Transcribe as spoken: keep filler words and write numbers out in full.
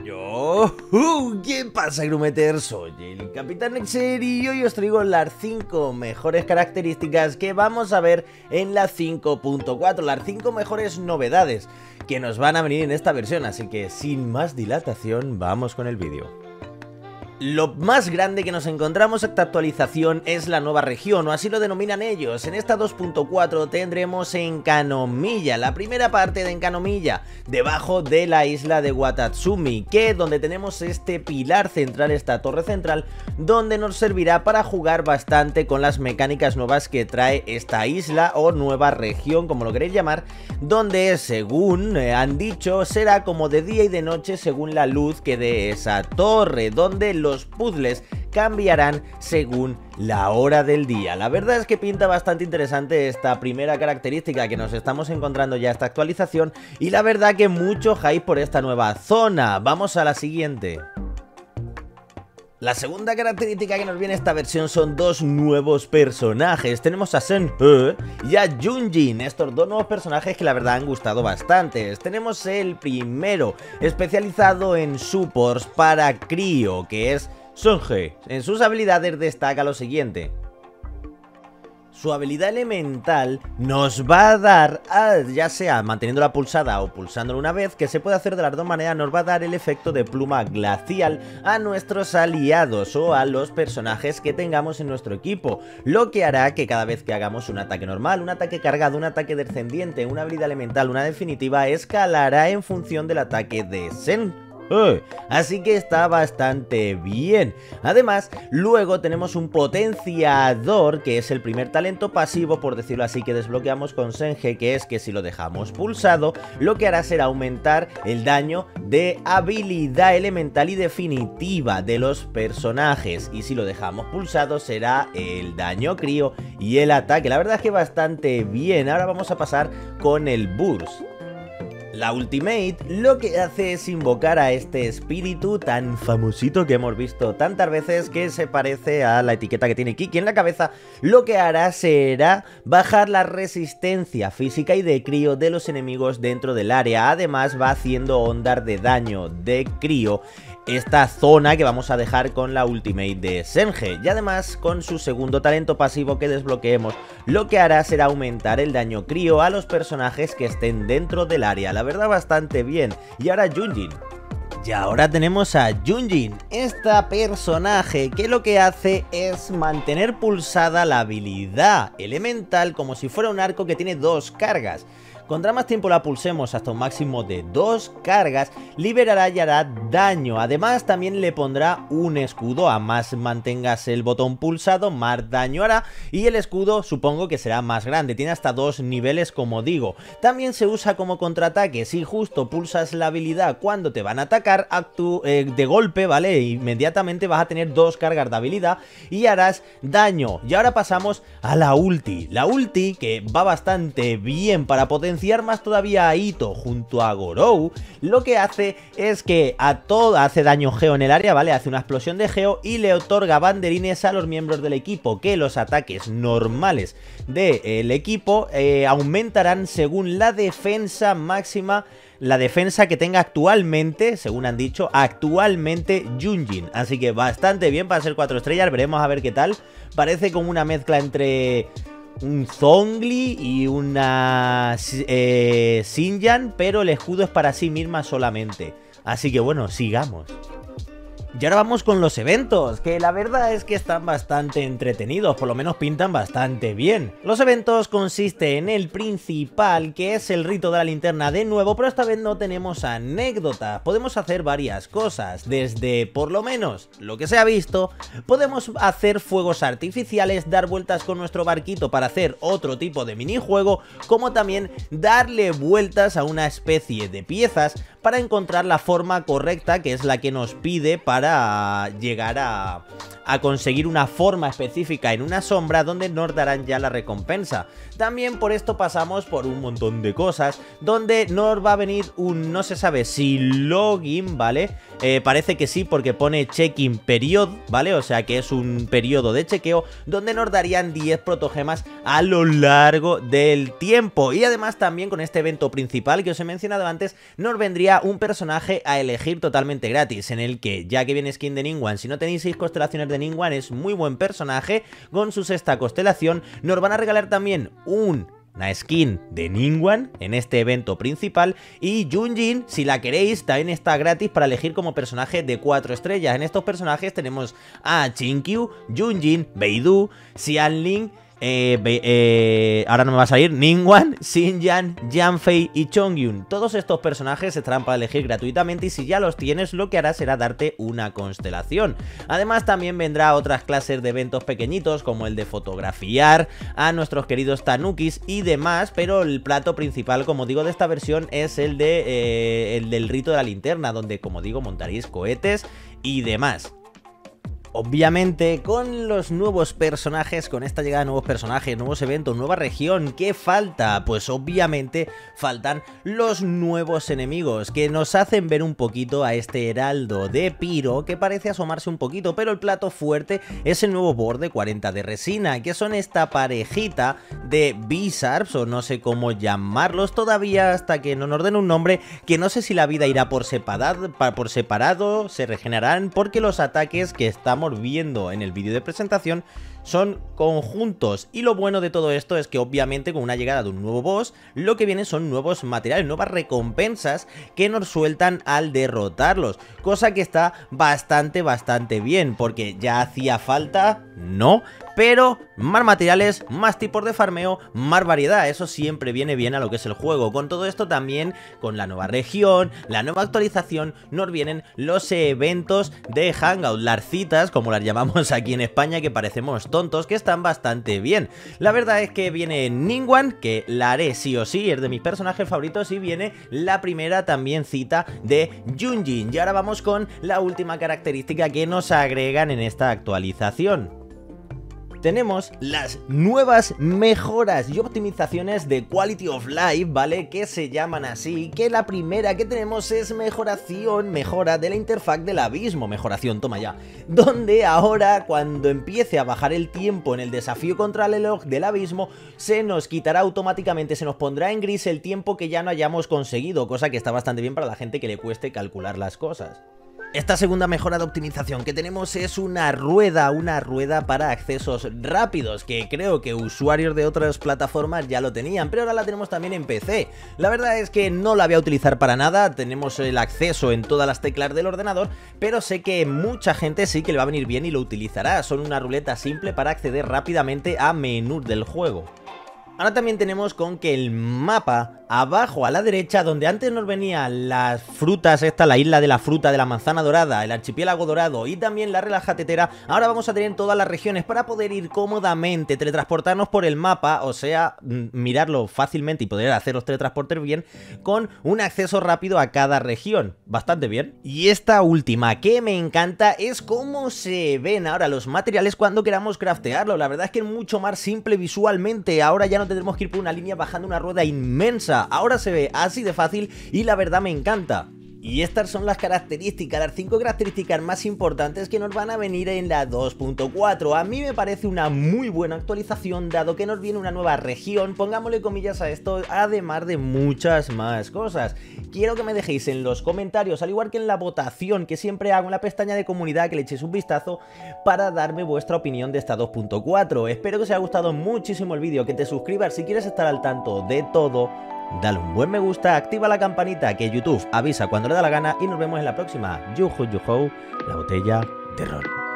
Yo, uh, ¿qué pasa, Grumeters? Soy el Capitán Nexer y hoy os traigo las cinco mejores características que vamos a ver en la cinco punto cuatro, las cinco mejores novedades que nos van a venir en esta versión, así que sin más dilatación, vamos con el vídeo. Lo más grande que nos encontramos esta actualización es la nueva región, o así lo denominan ellos. En esta dos punto cuatro tendremos Enkanomiya, la primera parte de Enkanomiya, debajo de la isla de Watatsumi, que es donde tenemos este pilar central, esta torre central, donde nos servirá para jugar bastante con las mecánicas nuevas que trae esta isla o nueva región, como lo queréis llamar, donde según eh, han dicho será como de día y de noche según la luz que dé esa torre, donde los Los puzzles cambiarán según la hora del día. La verdad es que pinta bastante interesante esta primera característica que nos estamos encontrando ya esta actualización, y la verdad que mucho hype por esta nueva zona. Vamos a la siguiente. La segunda característica que nos viene esta versión son dos nuevos personajes. Tenemos a Senhe y a Junjin, estos dos nuevos personajes que la verdad han gustado bastante. Tenemos el primero, especializado en supports para Crío, que es Senhe. En sus habilidades destaca lo siguiente: su habilidad elemental nos va a dar, a, ya sea manteniéndola pulsada o pulsándola una vez, que se puede hacer de las dos maneras, nos va a dar el efecto de pluma glacial a nuestros aliados o a los personajes que tengamos en nuestro equipo, lo que hará que cada vez que hagamos un ataque normal, un ataque cargado, un ataque descendiente, una habilidad elemental, una definitiva, escalará en función del ataque de Senhe. Uh, así que está bastante bien. Además, luego tenemos un potenciador, que es el primer talento pasivo, por decirlo así, que desbloqueamos con Senhe, que es que si lo dejamos pulsado, lo que hará será aumentar el daño de habilidad elemental y definitiva de los personajes, y si lo dejamos pulsado será el daño crío y el ataque. La verdad es que bastante bien. Ahora vamos a pasar con el burst. La Ultimate lo que hace es invocar a este espíritu tan famosito que hemos visto tantas veces, que se parece a la etiqueta que tiene Kiki en la cabeza. Lo que hará será bajar la resistencia física y de crío de los enemigos dentro del área. Además va haciendo ondas de daño de crío esta zona que vamos a dejar con la Ultimate de Senhe, y además con su segundo talento pasivo que desbloqueemos, lo que hará será aumentar el daño crío a los personajes que estén dentro del área. La verdad bastante bien. Y ahora Junjin. Y ahora tenemos a Junjin, esta personaje que lo que hace es mantener pulsada la habilidad elemental como si fuera un arco que tiene dos cargas. Contra más tiempo la pulsemos hasta un máximo de dos cargas, liberará y hará daño. Además también le pondrá un escudo, a más mantengas el botón pulsado, más daño hará, y el escudo supongo que será más grande, tiene hasta dos niveles como digo. También se usa como contraataque, si justo pulsas la habilidad cuando te van a atacar, actú eh, de golpe, ¿vale? Inmediatamente vas a tener dos cargas de habilidad y harás daño. Y ahora pasamos a la ulti, la ulti que va bastante bien para potenciar más todavía a Itto junto a Gorou. Lo que hace es que a todo hace daño geo en el área, ¿vale? Hace una explosión de geo y le otorga banderines a los miembros del equipo, que los ataques normales del equipo eh, aumentarán según la defensa máxima, la defensa que tenga actualmente, según han dicho, actualmente Junjin. Así que bastante bien para ser cuatro estrellas, veremos a ver qué tal. Parece como una mezcla entre un Zhongli y una eh, Xinjiang, pero el escudo es para sí misma solamente. Así que bueno, sigamos. Y ahora vamos con los eventos, que la verdad es que están bastante entretenidos, por lo menos pintan bastante bien. Los eventos consisten en el principal, que es el rito de la linterna de nuevo, pero esta vez no tenemos anécdotas. Podemos hacer varias cosas, desde, por lo menos, lo que se ha visto, podemos hacer fuegos artificiales, dar vueltas con nuestro barquito para hacer otro tipo de minijuego, como también darle vueltas a una especie de piezas para encontrar la forma correcta, que es la que nos pide para llegar a, a conseguir una forma específica en una sombra donde nos darán ya la recompensa. También por esto pasamos por un montón de cosas, donde nos va a venir un no se sabe si login, ¿vale? Eh, parece que sí, porque pone check-in period, ¿vale? O sea que es un periodo de chequeo donde nos darían diez protogemas a lo largo del tiempo. Y además también con este evento principal que os he mencionado antes, nos vendría un personaje a elegir totalmente gratis, en el que, ya que viene skin de Ningguang, si no tenéis seis constelaciones de Ningguang, es muy buen personaje. Con su sexta constelación nos van a regalar también un... una skin de Ningguang en este evento principal, y Yunjin, si la queréis, también está gratis para elegir como personaje de cuatro estrellas. En estos personajes tenemos a Chinkyu, Yunjin, Beidou, Xianling, Eh, eh, ahora no me va a salir, Ningguang, Xinjiang, Yanfei y Chongyun. Todos estos personajes estarán para elegir gratuitamente, y si ya los tienes, lo que hará será darte una constelación. Además también vendrá otras clases de eventos pequeñitos, como el de fotografiar a nuestros queridos tanukis y demás, pero el plato principal, como digo, de esta versión es el, de, eh, el del rito de la linterna, donde, como digo, montaréis cohetes y demás. Obviamente, con los nuevos personajes, con esta llegada de nuevos personajes, nuevos eventos, nueva región, ¿qué falta? Pues obviamente faltan los nuevos enemigos, que nos hacen ver un poquito a este heraldo de Piro, que parece asomarse un poquito, pero el plato fuerte es el nuevo borde cuarenta de resina, que son esta parejita de Bizarps, o no sé cómo llamarlos todavía, hasta que no nos den un nombre, que no sé si la vida irá por separado, por separado, se regenerarán, porque los ataques que estamos viendo en el vídeo de presentación son conjuntos. Y lo bueno de todo esto es que obviamente con una llegada de un nuevo boss, lo que vienen son nuevos materiales, nuevas recompensas que nos sueltan al derrotarlos, cosa que está bastante bastante bien, porque ya hacía falta, no, pero más materiales, más tipos de farmeo, más variedad, eso siempre viene bien a lo que es el juego. Con todo esto también, con la nueva región, la nueva actualización, nos vienen los eventos de Hangout, las citas, como las llamamos aquí en España, que parecemos tontos, que están bastante bien. La verdad es que viene Ningguang, que la haré sí o sí, es de mis personajes favoritos, y viene la primera también cita de Yunjin. Y ahora vamos con la última característica que nos agregan en esta actualización. Tenemos las nuevas mejoras y optimizaciones de Quality of Life, ¿vale? Que se llaman así, que la primera que tenemos es mejoración, mejora de la interfaz del abismo, mejoración, toma ya, donde ahora cuando empiece a bajar el tiempo en el desafío contra el reloj del abismo, se nos quitará automáticamente, se nos pondrá en gris el tiempo que ya no hayamos conseguido, cosa que está bastante bien para la gente que le cueste calcular las cosas. Esta segunda mejora de optimización que tenemos es una rueda, una rueda para accesos rápidos, que creo que usuarios de otras plataformas ya lo tenían, pero ahora la tenemos también en P C. La verdad es que no la voy a utilizar para nada, tenemos el acceso en todas las teclas del ordenador, pero sé que mucha gente sí que le va a venir bien y lo utilizará. Son una ruleta simple para acceder rápidamente a menús del juego. Ahora también tenemos con que el mapa abajo a la derecha, donde antes nos venían las frutas, esta, la isla de la fruta, de la manzana dorada, el archipiélago dorado y también la relaja tetera, ahora vamos a tener todas las regiones para poder ir cómodamente, teletransportarnos por el mapa, o sea, mirarlo fácilmente y poder hacer los teletransportes bien, con un acceso rápido a cada región, bastante bien. Y esta última que me encanta es cómo se ven ahora los materiales cuando queramos craftearlo. La verdad es que es mucho más simple visualmente, ahora ya no tendremos que ir por una línea bajando una rueda inmensa. Ahora se ve así de fácil y la verdad me encanta. Y estas son las características, las cinco características más importantes que nos van a venir en la dos punto cuatro. A mí me parece una muy buena actualización, dado que nos viene una nueva región, pongámosle comillas a esto, además de muchas más cosas. Quiero que me dejéis en los comentarios, al igual que en la votación que siempre hago en la pestaña de comunidad, que le echéis un vistazo para darme vuestra opinión de esta dos punto cuatro. Espero que os haya gustado muchísimo el vídeo, que te suscribas si quieres estar al tanto de todo. Dale un buen me gusta, activa la campanita, que YouTube avisa cuando le da la gana, y nos vemos en la próxima. Yuhu yuhu, la botella de ron.